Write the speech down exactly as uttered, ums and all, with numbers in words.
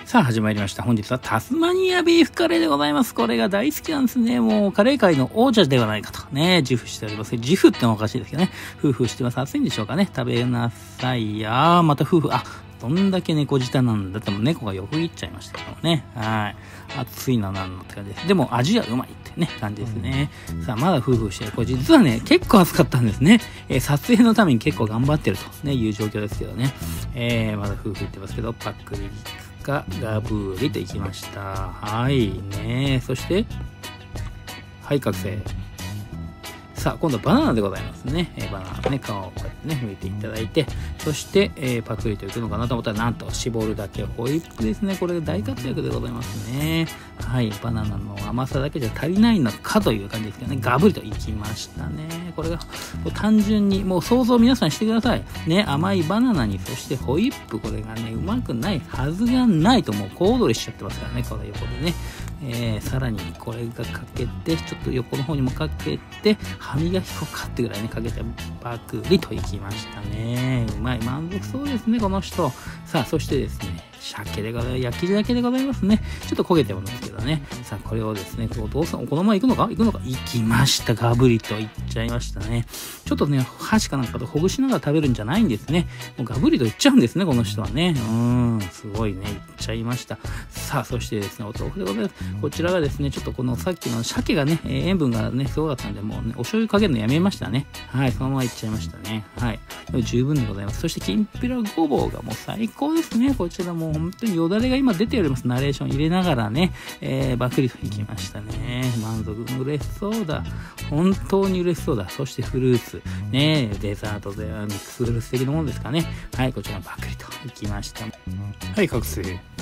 さあ始まりました。本日はタスマニアビーフカレーでございます。これが大好きなんですね。もうカレー界の王者ではないかとね、自負しております。自負ってのはおかしいですけどね。夫婦してます。暑いんでしょうかね。食べなさいや。また夫婦、あ、どんだけ猫舌なんだっても猫が横切っちゃいましたけどもね。はい。暑いななんのって感じです。でも味はうまいってね、感じですね。さあ、まだ夫婦してる。これ実はね、結構暑かったんですね。えー、撮影のために結構頑張ってるとね、いう状況ですけどね。えー、まだ夫婦言ってますけど、パックリがガブーリといきました。はいね。そして、はい、覚醒。さあ、今度はバナナでございますね。えー、バナナね、皮をこうやってね、剥いていただいて、そして、えー、パクリといくのかなと思ったら、なんと絞るだけホイップですね。これが大活躍でございますね。はい、バナナの甘さだけじゃ足りないのかという感じですけどね、ガブリといきましたね。これが、単純に、もう想像皆さんしてください。ね、甘いバナナに、そしてホイップ、これがね、うまくないはずがないと、もう小躍りしちゃってますからね、この横でね。えー、さらにこれがかけて、ちょっと横の方にもかけて、歯磨き粉かってぐらいね、かけて、パクリといきましたね。うまい、満足そうですね、この人。さあ、そしてですね、鮭でございます。焼き鮭でございますね。ちょっと焦げてますけどね。さあ、これをですね、お父さん、このまま行くのか行くのか行きました。ガブリといっちゃいましたね。ちょっとね、箸かなんかとほぐしながら食べるんじゃないんですね。もうガブリといっちゃうんですね、この人はね。うーん、すごいね、いっちゃいました。さあ、そしてですね、お豆腐でございます。こちらがですね、ちょっとこのさっきの鮭がね、塩分がね、すごかったんで、もうね、お醤油かけるのやめましたね。はい、そのままいっちゃいましたね。はい。十分でございます。そして、きんぴらごぼうがもう最高ですね。こちらもう本当によだれが今出ております。ナレーション入れながらね、えー、バクリといきましたね。満足、嬉しそうだ。本当に嬉しそうだ。そしてフルーツ。ね、デザートではミックスフルーツ的なものですかね。はい、こちらバクリといきました。はい、覚醒。